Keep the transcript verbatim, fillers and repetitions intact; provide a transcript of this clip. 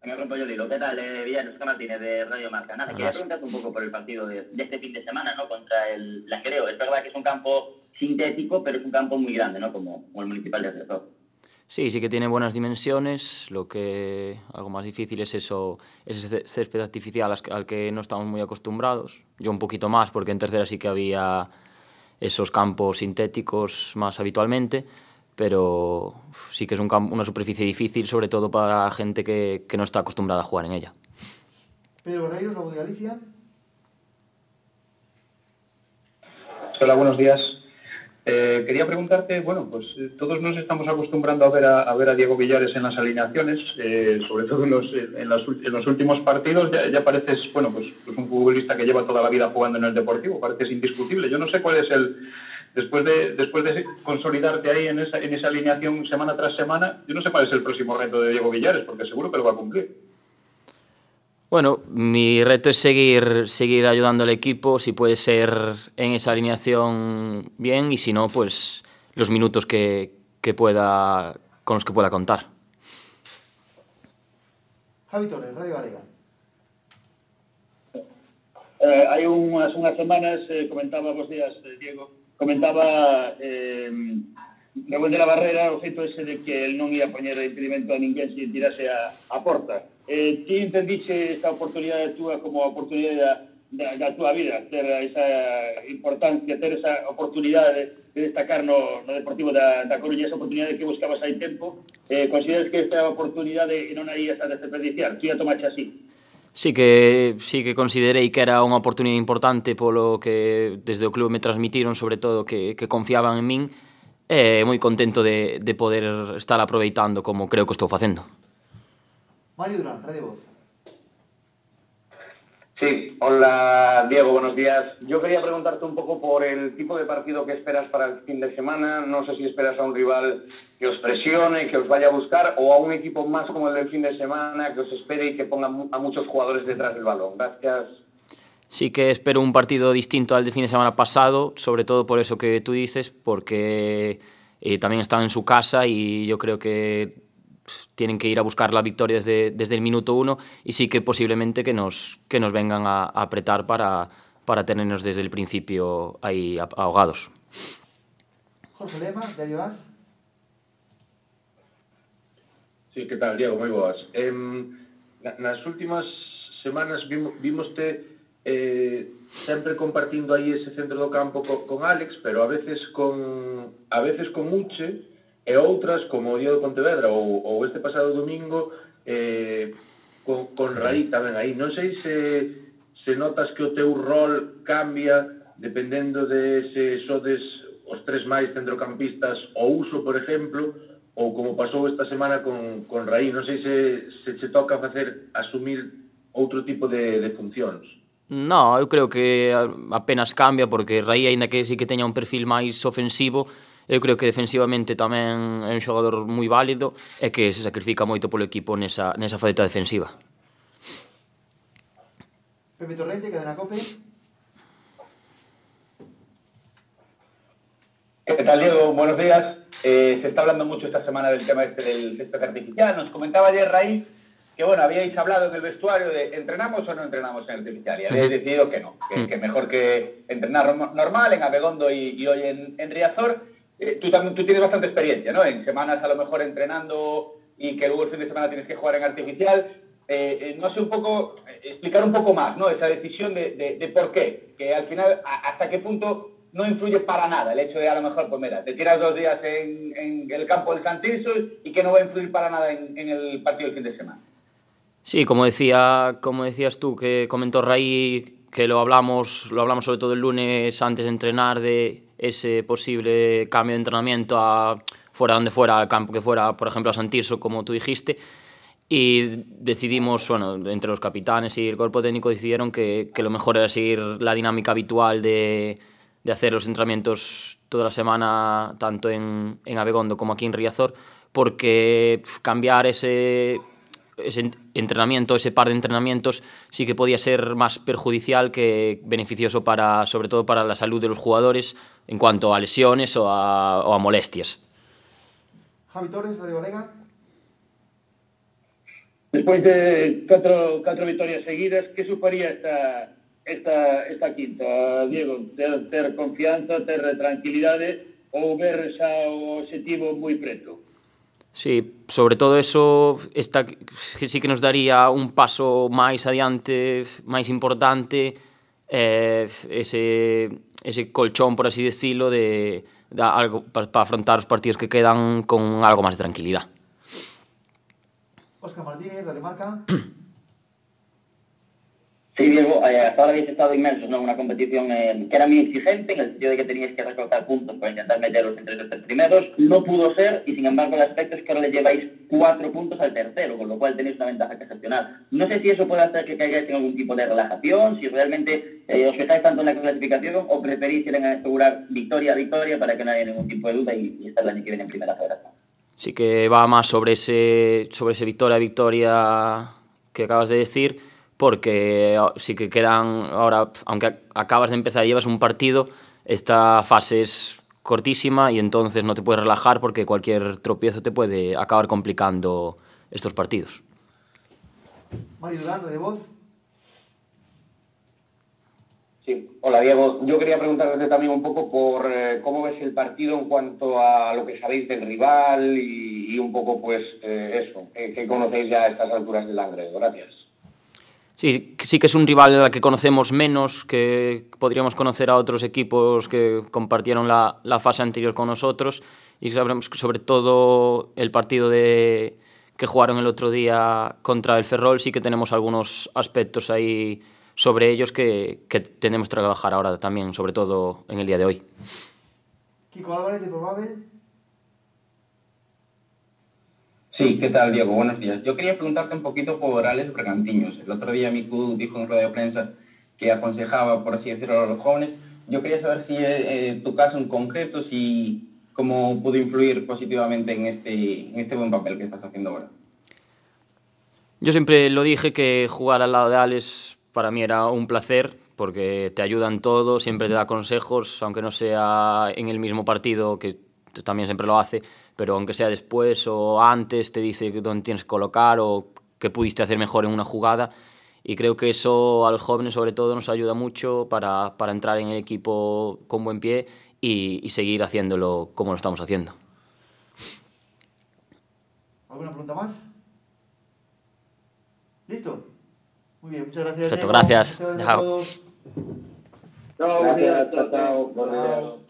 Me rompo yo el hilo. ¿Qué tal, eh, Villanos? Oscar Martínez, de Radio Marca. Nada, quería preguntarte un poco por el partido de, de este fin de semana, ¿no? Contra el Langreo. Es verdad que es un campo sintético, pero es un campo muy grande, ¿no? Como, como el Municipal de Riazor. Sí, sí que tiene buenas dimensiones. Lo que algo más difícil es eso, ese césped artificial al que no estamos muy acostumbrados. Yo un poquito más, porque en tercera sí que había esos campos sintéticos más habitualmente, pero sí que es un campo, una superficie difícil, sobre todo para gente que, que no está acostumbrada a jugar en ella. Pedro Barreiros, La Voz de Galicia. Hola, buenos días. Eh, quería preguntarte, bueno, pues eh, todos nos estamos acostumbrando a ver a, a ver a Diego Villares en las alineaciones, eh, sobre todo en los, en, los, en los últimos partidos. Ya, ya pareces, bueno, pues, pues un futbolista que lleva toda la vida jugando en el Deportivo, pareces indiscutible. Yo no sé cuál es el, después de después de consolidarte ahí en esa, en esa alineación semana tras semana, yo no sé cuál es el próximo reto de Diego Villares, porque seguro que lo va a cumplir. Bueno, mi reto es seguir, seguir ayudando al equipo, si puede ser en esa alineación bien, y si no, pues los minutos que, que pueda, con los que pueda contar. Javi Torres, Radio Galega. Eh, hai unhas, unhas semanas eh, comentaba, vos días, eh, Diego, comentaba eh, Raúl de la Barrera o feito ese de que el non ia poñer impedimento a ninguén se tirase a, a porta. Eh, ti entendixe esta oportunidade túa como a oportunidade da, da, da túa vida, ter esa importancia, ter esa oportunidade de, de destacar no, no Deportivo da, da Coruña, esa oportunidade que buscabas hai tempo, eh, consideras que esta oportunidade non a ías a desperdiciar, ti a tomaxe así? Sí que, sí que considerei que era unha oportunidade importante polo que desde o club me transmitiron, sobre todo, que, que confiaban en min, e moi contento de, de poder estar aproveitando como creo que estou facendo. Mario Durán, Radio Voz. Sí, hola Diego, buenos días. Yo quería preguntarte un poco por el tipo de partido que esperas para el fin de semana. No sé si esperas a un rival que os presione, que os vaya a buscar, o a un equipo más como el del fin de semana, que os espere y que ponga a muchos jugadores detrás del balón. Gracias. Sí que espero un partido distinto al del fin de semana pasado, sobre todo por eso que tú dices, porque eh, también están en su casa y yo creo que tienen que ir a buscar la victoria desde, desde el minuto uno, y sí que posiblemente que nos, que nos vengan a, a apretar para, para tenernos desde el principio ahí ahogados. Jorge Lema, Diario As. Sí, que tal, Diego? Moi boas. Eh, nas últimas semanas vimos, vimoste eh, sempre compartindo aí ese centro do campo co, con Alex, pero a veces con a veces con Uche, e outras, como o día do Pontevedra ou, ou este pasado domingo, eh, con, con Raí tamén aí. Non sei se, se notas que o teu rol cambia dependendo de se sodes os tres máis centrocampistas o uso, por exemplo, ou como pasou esta semana con, con Raí. Non sei se, se che toca facer asumir outro tipo de, de funcións. No, eu creo que apenas cambia, porque Raí, aínda que sí que teña un perfil máis ofensivo, eu creo que defensivamente tamén é un xogador moi válido e que se sacrifica moito polo equipo nesa, nesa faceta defensiva. Pepe Torrente, Cadena COPE. ¿Qué tal, Diego? Buenos días. Eh, se está hablando mucho esta semana del tema este del césped artificial. Nos comentaba ayer Raí que, bueno, habíais hablado en el vestuario de ¿entrenamos o no entrenamos en artificial? Y habíais decidido que no, que, que mejor que entrenar normal en Abegondo y, y hoy en, en Riazor. Eh, tú también tú tienes bastante experiencia, ¿no? En semanas a lo mejor entrenando y que luego el fin de semana tienes que jugar en artificial. Eh, eh, no sé, un poco, eh, explicar un poco más, ¿no? Esa decisión de, de, de por qué, que al final, a, hasta qué punto no influye para nada el hecho de, a lo mejor, pues mira, te tiras dos días en, en el campo del Santirso y que no va a influir para nada en, en el partido del fin de semana. Sí, como decía, como decías tú, que comentó Raí, que lo hablamos, lo hablamos sobre todo el lunes antes de entrenar, de ese posible cambio de entrenamiento a fuera donde fuera, al campo que fuera, por ejemplo a San Tirso, como tú dijiste, y decidimos, bueno, entre los capitanes y el cuerpo técnico decidieron que, que lo mejor era seguir la dinámica habitual de, de hacer los entrenamientos toda la semana, tanto en, en Abegondo como aquí en Riazor, porque pf, cambiar ese... ese entrenamiento, ese par de entrenamientos sí que podía ser más perjudicial que beneficioso para, sobre todo para la salud de los jugadores en cuanto a lesiones o a, o a molestias. Javi Torres, Radio Galega. Despois de catro, catro vitorias seguidas, que suparía esta, esta, esta quinta, Diego? Ter, ter confianza, ter tranquilidade ou ver xa o objetivo moi preto? Sí, sobre todo eso esta, que sí que nos daría un paso máis adiante, máis importante, eh, ese, ese colchón, por así decirlo, de, de algo para pa afrontar os partidos que quedan con algo máis de tranquilidade. Óscar Martínez, Radio Marca. Sí, Diego, eh, hasta ahora habéis estado inmersos, ¿no?, en una competición eh, que era muy exigente, en el sentido de que teníais que recortar puntos para intentar meteros entre los tres primeros. No pudo ser, y sin embargo el aspecto es que ahora le lleváis cuatro puntos al tercero, con lo cual tenéis una ventaja excepcional. No sé si eso puede hacer que caigáis en algún tipo de relajación, si realmente eh, os fijáis tanto en la clasificación o preferís ir a asegurar victoria a victoria para que no haya ningún tipo de duda y, y estar el año que viene en primera federación. Sí que va más sobre ese, sobre ese victoria a victoria que acabas de decir, porque sí que quedan ahora, aunque acabas de empezar y llevas un partido, esta fase es cortísima y entonces no te puedes relajar porque cualquier tropiezo te puede acabar complicando estos partidos. Mario Durán, de voz. Sí, hola Diego. Yo quería preguntarte también un poco por eh, cómo ves el partido en cuanto a lo que sabéis del rival y, y un poco pues eh, eso, que, que conocéis ya a estas alturas del Langreo. Gracias. Sí, sí que es un rival al que conocemos menos, que podríamos conocer a otros equipos que compartieron la, la fase anterior con nosotros, y sabremos que sobre todo el partido de, que jugaron el otro día contra el Ferrol, sí que tenemos algunos aspectos ahí sobre ellos que, que tenemos que trabajar ahora también, sobre todo en el día de hoy. Kiko Álvarez, de Probabel. Sí, ¿qué tal, Diego? Buenos días. Yo quería preguntarte un poquito por Alex Bergantiños. El otro día Miku dijo en rueda de prensa que aconsejaba, por así decirlo, a los jóvenes. Yo quería saber si eh, tu caso en concreto, si cómo pudo influir positivamente en este, en este buen papel que estás haciendo ahora. Yo siempre lo dije, que jugar al lado de Alex para mí era un placer, porque te ayuda en todo, siempre te da consejos, aunque no sea en el mismo partido, que también siempre lo hace, pero aunque sea después o antes, te dice dónde tienes que colocar o qué pudiste hacer mejor en una jugada. Y creo que eso a los jóvenes sobre todo nos ayuda mucho para, para entrar en el equipo con buen pie y, y seguir haciéndolo como lo estamos haciendo. ¿Alguna pregunta más? ¿Listo? Muy bien, muchas gracias. Perfecto, gracias. Muchas gracias Chao. a todos. Chao, gracias, chao, chao.